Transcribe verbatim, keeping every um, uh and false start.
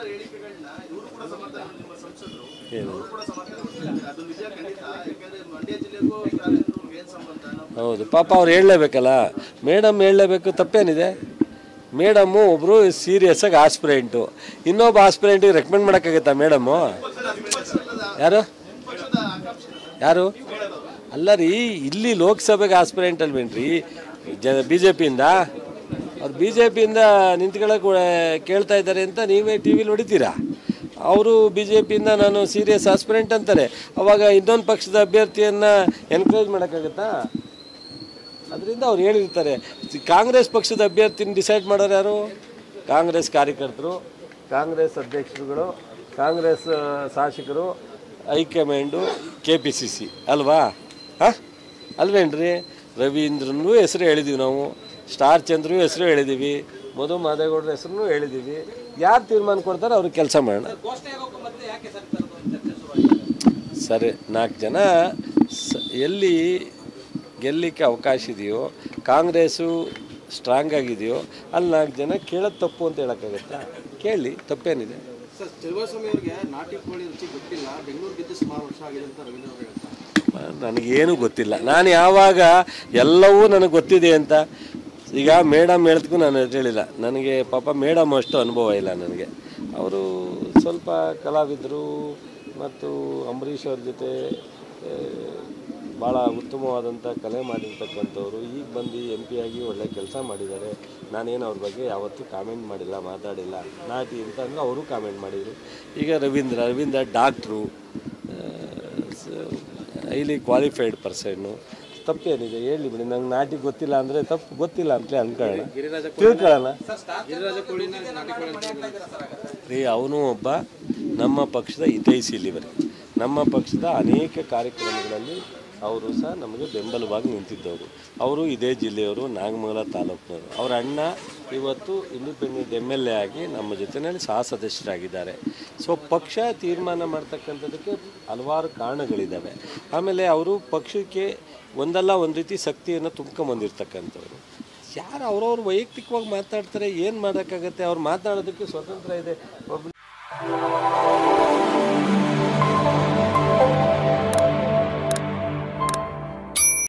ಹೌದು, ಪಾಪ ಅವ್ರು ಹೇಳಲೇಬೇಕಲ್ಲ, ಮೇಡಮ್ ಹೇಳಲೇಬೇಕು, ತಪ್ಪೇನಿದೆ? ಮೇಡಮ್ಮು ಒಬ್ಬರು ಸೀರಿಯಸ್ ಆಗಿ ಆಸ್ಪಿರೆಂಟು, ಇನ್ನೊಬ್ಬ ಆಸ್ಪಿರೆಂಟಿಗೆ ರೆಕಮೆಂಡ್ ಮಾಡೋಕ್ಕಾಗತ್ತಾ ಮೇಡಮ್ಮು? ಯಾರು ಯಾರು ಅಲ್ಲ ರೀ, ಇಲ್ಲಿ ಲೋಕಸಭೆಗೆ ಆಸ್ಪಿರೆಂಟ್ ಅಲ್ವೇನ್ರಿ ಜ ಬಿ ಜೆ ಪಿಯಿಂದ? ಅವ್ರು ಬಿ ಜೆ ಪಿಯಿಂದ ನಿಂತ್ಕೊಳ್ಳೋಕೆ ಕೇಳ್ತಾ ಇದ್ದಾರೆ ಅಂತ ನೀವೇ ಟಿ ವಿಲಿ ಹೊಡಿತೀರಾ. ಅವರು ಬಿ ಜೆ ಪಿಯಿಂದ ನಾನು ಸೀರಿಯಸ್ ಆಸ್ಪಿರೆಂಟ್ ಅಂತಾರೆ, ಅವಾಗ ಇನ್ನೊಂದು ಪಕ್ಷದ ಅಭ್ಯರ್ಥಿಯನ್ನು ಎನ್ಕರೇಜ್ ಮಾಡೋಕ್ಕಾಗತ್ತಾ? ಅದರಿಂದ ಅವ್ರು ಹೇಳಿರ್ತಾರೆ. ಕಾಂಗ್ರೆಸ್ ಪಕ್ಷದ ಅಭ್ಯರ್ಥಿನ ಡಿಸೈಡ್ ಮಾಡೋರು ಯಾರು? ಕಾಂಗ್ರೆಸ್ ಕಾರ್ಯಕರ್ತರು, ಕಾಂಗ್ರೆಸ್ ಅಧ್ಯಕ್ಷರುಗಳು, ಕಾಂಗ್ರೆಸ್ ಶಾಸಕರು, high command, K P C C ಅಲ್ವಾ? ಹಾಂ ಅಲ್ವೇನ್ರಿ? ರವೀಂದ್ರನೂ ಹೆಸರು ಹೇಳಿದ್ದೀವಿ ನಾವು, ಸ್ಟಾರ್ ಚಂದ್ರು ಹೆಸರು ಹೇಳಿದ್ದೀವಿ, ಮಧು ಮಾದೇಗೌಡರ ಹೆಸರು ಹೇಳಿದ್ದೀವಿ. ಯಾರು ತೀರ್ಮಾನ ಕೊಡ್ತಾರೆ ಅವ್ರಿಗೆ ಕೆಲಸ ಮಾಡೋಣ. ಸರಿ, ನಾಲ್ಕು ಜನ ಸ ಎಲ್ಲಿ ಗೆಲ್ಲಲಿಕ್ಕೆ ಅವಕಾಶ ಇದೆಯೋ, ಕಾಂಗ್ರೆಸ್ಸು ಸ್ಟ್ರಾಂಗ್ ಆಗಿದೆಯೋ ಅಲ್ಲಿ ನಾಲ್ಕು ಜನ ಕೇಳೋದು ತಪ್ಪು ಅಂತ ಹೇಳೋಕ್ಕಾಗತ್ತಾ? ಕೇಳಿ, ತಪ್ಪೇನಿದೆ? ಸರ್, ಚೆಲುವಸ್ವಾಮಿ ಅವರಿಗೆ ನಾಟಿ ಕೋಳಿ ರುಚಿ ಗೊತ್ತಿಲ್ಲ, ಬೆಂಗಳೂರು ಗೆದ್ದು ಸುಮಾರು ವರ್ಷ ಆಗಿದೆ ಅಂತ ರವೀಂದ್ರ ಅವರು ಹೇಳ್ತಾರೆ. ನನಗೇನು ಗೊತ್ತಿಲ್ಲ, ನಾನು ಯಾವಾಗ ಎಲ್ಲವೂ ನನಗೆ ಗೊತ್ತಿದೆ ಅಂತ. ಈಗ ಮೇಡಮ್ ಹೇಳ್ತಕ್ಕೂ ನಾನು ಹೇಳಿಲ್ಲ, ನನಗೆ ಪಾಪ ಮೇಡಮ್ ಅಷ್ಟು ಅನುಭವ ಇಲ್ಲ ನನಗೆ. ಅವರು ಸ್ವಲ್ಪ ಕಲಾವಿದರು ಮತ್ತು ಅಂಬರೀಷ್ ಅವ್ರ ಜೊತೆ ಭಾಳ ಉತ್ತಮವಾದಂಥ ಕಲೆ ಮಾಡಿರ್ತಕ್ಕಂಥವ್ರು. ಈಗ ಬಂದು ಎಂ ಪಿ ಆಗಿ ಒಳ್ಳೆ ಕೆಲಸ ಮಾಡಿದ್ದಾರೆ. ನಾನೇನು ಅವ್ರ ಬಗ್ಗೆ ಯಾವತ್ತೂ ಕಾಮೆಂಟ್ ಮಾಡಿಲ್ಲ, ಮಾತಾಡಿಲ್ಲ. ನಾಟಿ ಅಂತ ಅಂದರೆ ಅವರು ಕಾಮೆಂಟ್ ಮಾಡಿದರು. ಈಗ Ravindra Ravindra doctor, highly qualified person. ತಪ್ಪೇನಿದೆ ಹೇಳಿ ಬಿಡಿ, ನಂಗೆ ನಾಟಿ ಗೊತ್ತಿಲ್ಲ ಅಂದರೆ ತಪ್ಪು ಗೊತ್ತಿಲ್ಲ ಅಂತಲೇ ಅನ್ಕೊಳ್ಳೋಣ, ತಿಳ್ಕೊಳ್ಳೋಣ ರೀ. ಅವನು ಒಬ್ಬ ನಮ್ಮ ಪಕ್ಷದ ಹಿತೈಷಿ ಇಲ್ಲಿವರೆಗೆ. ನಮ್ಮ ಪಕ್ಷದ ಅನೇಕ ಕಾರ್ಯಕ್ರಮಗಳಲ್ಲಿ ಅವರು ಸಹ ನಮಗೆ ಬೆಂಬಲವಾಗಿ ನಿಂತಿದ್ದವರು. ಅವರು ಇದೇ ಜಿಲ್ಲೆಯವರು, ನಾಗಮಂಗಲ ತಾಲೂಕಿನವರು. ಅವರ ಅಣ್ಣ ಇವತ್ತು ಇಂಡಿಪೆಂಡೆಂಟ್ ಎಮ್ ಎಲ್ ಎ ಆಗಿ ನಮ್ಮ ಜೊತೆಯಲ್ಲಿ ಸಹ ಸದಸ್ಯರಾಗಿದ್ದಾರೆ. ಸೊ ಪಕ್ಷ ತೀರ್ಮಾನ ಮಾಡ್ತಕ್ಕಂಥದ್ದಕ್ಕೆ ಹಲವಾರು ಕಾರಣಗಳಿದ್ದಾವೆ. ಆಮೇಲೆ ಅವರು ಪಕ್ಷಕ್ಕೆ ಒಂದಲ್ಲ ಒಂದು ರೀತಿ ಶಕ್ತಿಯನ್ನು ತುಂಬ್ಕೊಂಬಂದಿರ್ತಕ್ಕಂಥವ್ರು. ಯಾರು ಅವ್ರವ್ರು ವೈಯಕ್ತಿಕವಾಗಿ ಮಾತಾಡ್ತಾರೆ, ಏನು ಮಾಡೋಕ್ಕಾಗತ್ತೆ? ಅವ್ರು ಮಾತನಾಡೋದಕ್ಕೆ ಸ್ವತಂತ್ರ ಇದೆ. ಒಬ್ಬ